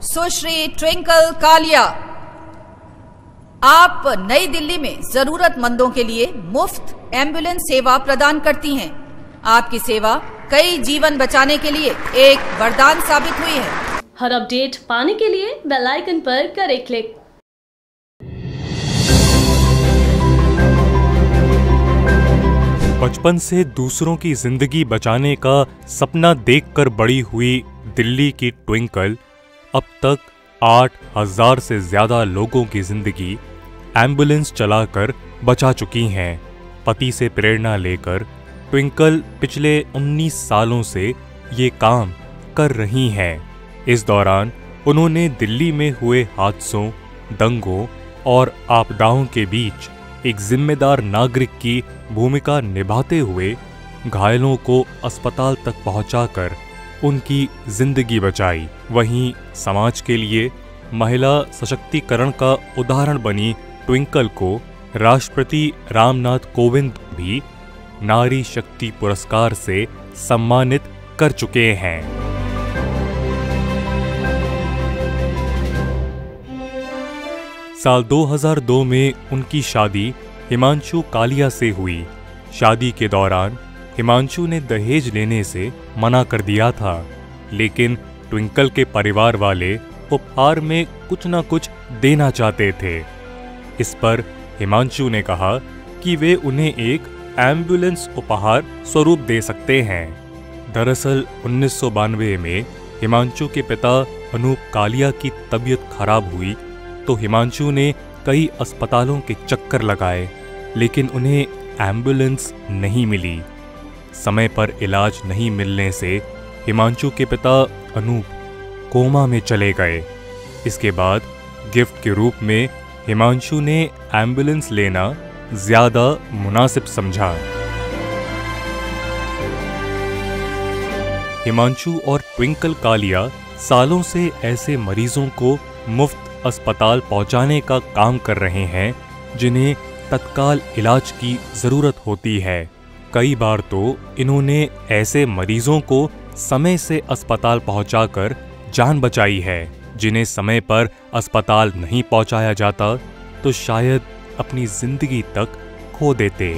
सुश्री twinkle Kaliya, आप नई दिल्ली में जरूरतमंदों के लिए मुफ्त एम्बुलेंस सेवा प्रदान करती हैं। आपकी सेवा कई जीवन बचाने के लिए एक वरदान साबित हुई है। हर अपडेट पाने के लिए बेल आइकन पर करें क्लिक। बचपन से दूसरों की जिंदगी बचाने का सपना देखकर बड़ी हुई दिल्ली की ट्विंकल अब तक 8,000 से ज्यादा लोगों की जिंदगी एम्बुलेंस चलाकर बचा चुकी हैं। पति से प्रेरणा लेकर ट्विंकल पिछले 19 सालों से ये काम कर रही हैं। इस दौरान उन्होंने दिल्ली में हुए हादसों, दंगों और आपदाओं के बीच एक जिम्मेदार नागरिक की भूमिका निभाते हुए घायलों को अस्पताल तक पहुंचाकर उनकी जिंदगी बचाई। वहीं समाज के लिए महिला सशक्तिकरण का उदाहरण बनी ट्विंकल को राष्ट्रपति रामनाथ कोविंद भी नारी शक्ति पुरस्कार से सम्मानित कर चुके हैं। साल 2002 में उनकी शादी हिमांशु कालिया से हुई। शादी के दौरान हिमांशु ने दहेज लेने से मना कर दिया था, लेकिन ट्विंकल के परिवार वाले उपहार में कुछ न कुछ देना चाहते थे। इस पर हिमांशु ने कहा कि वे उन्हें एक एम्बुलेंस उपहार स्वरूप दे सकते हैं। दरअसल 1992 में हिमांशु के पिता अनूप कालिया की तबीयत खराब हुई तो हिमांशु ने कई अस्पतालों के चक्कर लगाए, लेकिन उन्हें एम्बुलेंस नहीं मिली। समय पर इलाज नहीं मिलने से हिमांशु के पिता अनूप कोमा में चले गए। इसके बाद गिफ्ट के रूप में हिमांशु ने एम्बुलेंस लेना ज्यादा मुनासिब समझा। हिमांशु और ट्विंकल कालिया सालों से ऐसे मरीजों को मुफ्त अस्पताल पहुंचाने का काम कर रहे हैं जिन्हें तत्काल इलाज की जरूरत होती है। कई बार तो इन्होंने ऐसे मरीजों को समय से अस्पताल पहुंचाकर जान बचाई है। जिन्हें समय पर अस्पताल नहीं पहुंचाया जाता तो शायद अपनी जिंदगी तक खो देते।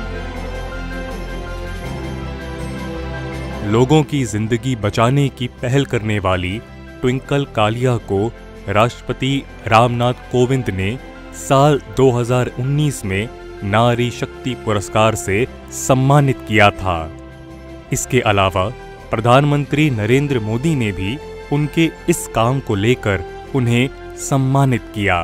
लोगों की जिंदगी बचाने की पहल करने वाली ट्विंकल कालिया को राष्ट्रपति रामनाथ कोविंद ने साल 2019 में नारी शक्ति पुरस्कार से सम्मानित किया था। इसके अलावा प्रधानमंत्री नरेंद्र मोदी ने भी उनके इस काम को लेकर उन्हें सम्मानित किया।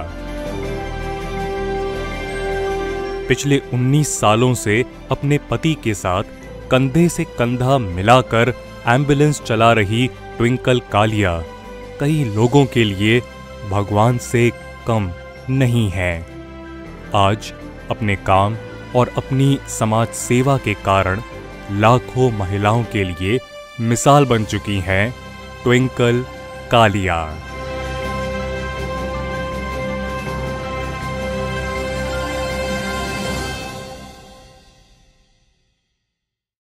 पिछले 19 सालों से अपने पति के साथ कंधे से कंधा मिलाकर एम्बुलेंस चला रही ट्विंकल कालिया कई लोगों के लिए भगवान से कम नहीं है। आज अपने काम और अपनी समाज सेवा के कारण लाखों महिलाओं के लिए मिसाल बन चुकी हैं ट्विंकल कालिया।